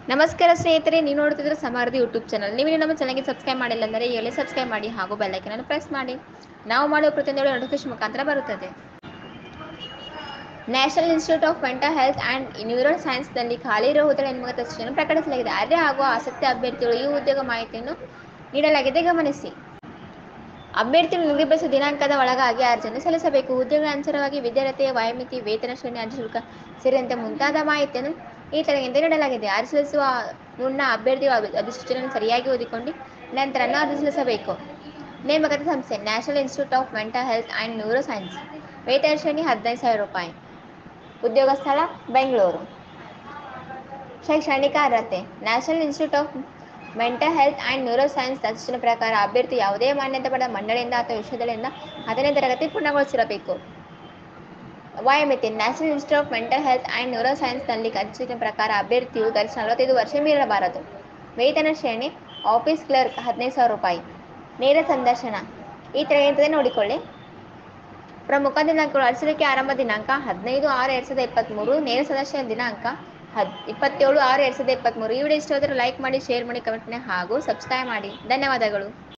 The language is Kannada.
ನಮಸ್ಕಾರ ಸ್ನೇಹಿತರೆ, ನೀವು ನೋಡ್ತಿದ್ರೆ ಸಮೃದ್ಧಿ ಯೂಟ್ಯೂಬ್ ಚಾನಲ್. ನೀವು ನಮ್ಮ ಚಾನಲ್ಗೆ ಸಬ್ಸ್ಕ್ರೈಬ್ ಮಾಡಿಲ್ಲ ಅಂದರೆ ಈಗಲೇ ಸಬ್ಸ್ಕ್ರೈಬ್ ಮಾಡಿ ಹಾಗೂ ಬೆಲ್ ಐಕಾನ್ ಅನ್ನು ಪ್ರೆಸ್ ಮಾಡಿ. ನಾವು ಮಾಡುವ ಪ್ರತಿಯೊಂದು ನೋಟಿಫಿಕೇಶನ್ ಮುಖಾಂತರ ಬರುತ್ತದೆ. National Institute of Mental Health and neuro ಸೈನ್ಸ್ನಲ್ಲಿ ಖಾಲಿ ಇರುವ ಹುದ್ದೆಗಳ ನೇಮಕಾತಿ ಸೂಚಿಯನ್ನು ಪ್ರಕಟಿಸಲಾಗಿದೆ. ಅರ್ಹ ಹಾಗೂ ಆಸಕ್ತಿ ಅಭ್ಯರ್ಥಿಗಳು ಈ ಉದ್ಯೋಗ ಮಾಹಿತಿಯನ್ನು ನೀಡಲಾಗಿದೆ, ಗಮನಿಸಿ. ಅಭ್ಯರ್ಥಿಗಳು ನಿಗದಿಪಡಿಸಿದ ದಿನಾಂಕದ ಒಳಗಾಗಿ ಅರ್ಜಿಯನ್ನು ಸಲ್ಲಿಸಬೇಕು. ಹುದ್ದೆಗಳ ಅನುಸಾರವಾಗಿ ವಿದ್ಯಾರ್ಥಿಯ ವಯೋಮಿತಿ, ವೇತನ ಶ್ರೇಣಿ, ಅರ್ಜಿ ಶುಲ್ಕ ಸೇರಿದಂತೆ ಮುಂತಾದ ಮಾಹಿತಿಯನ್ನು ಈ ಕೆಳಗಿಂದ ನೀಡಲಾಗಿದೆ. ಅರ್ಜಿ ಸಲ್ಲಿಸುವ ಮುನ್ನ ಅಭ್ಯರ್ಥಿಗಳು ಅಧಿಸೂಚನೆಯನ್ನು ಸರಿಯಾಗಿ ಓದಿಕೊಂಡು ನಂತರ ಅರ್ಜಿ ಸಲ್ಲಿಸಬೇಕು. ನೇಮಕಾತಿ ಸಂಸ್ಥೆ National Institute of Mental Health and neuro science. ವೇತನ ಶ್ರೇಣಿ 15,000 ರೂಪಾಯಿ. ಉದ್ಯೋಗ ಸ್ಥಳ ಬೆಂಗಳೂರು. ಶೈಕ್ಷಣಿಕ ಅರ್ಹತೆ National Institute of Mental Health and neuro science ಸೂಚನೆ ಪ್ರಕಾರ ಅಭ್ಯರ್ಥಿ ಯಾವುದೇ ಮಾನ್ಯತೆ ಪಡೆದ ಮಂಡಳಿಯಿಂದ ಅಥವಾ ವಿಶ್ವವಿದ್ಯಾಲಯದಿಂದ 10ನೇ ತರಗತಿ ಪೂರ್ಣಗೊಳಿಸಿರಬೇಕು. ವಯೋಮಿತಿ National Institute of Mental Health and neuro ಸೈನ್ಸ್ನಲ್ಲಿ ಅಧಿಸೂಚನೆ ಪ್ರಕಾರ ಅಭ್ಯರ್ಥಿಯು ಗರಿಷ್ಠ 45 ವರ್ಷ ಮೀರಬಾರದು. ವೇತನ ಶ್ರೇಣಿ ಆಫೀಸ್ ಕ್ಲರ್ಕ್ 15,000 ರೂಪಾಯಿ. ನೇರ ಸಂದರ್ಶನ ಈ ತೆರೆಯುತ್ತದೆ ನೋಡಿಕೊಳ್ಳಿ. ಪ್ರಮುಖ ದಿನಾಂಕಗಳು: ಅರ್ಜಿ ಸಲ್ಲಿಕೆ ಆರಂಭ ದಿನಾಂಕ 15/6/2023. ನೇರ ಸಂದರ್ಶನ ದಿನಾಂಕ 27/6/2023. ಈ ವಿಡಿಯೋ ಇಷ್ಟವಾದರೆ ಲೈಕ್ ಮಾಡಿ, ಶೇರ್ ಮಾಡಿ, ಕಮೆಂಟ್ ಮಾಡಿ ಹಾಗೂ ಸಬ್ಸ್ಕ್ರೈಬ್ ಮಾಡಿ. ಧನ್ಯವಾದಗಳು.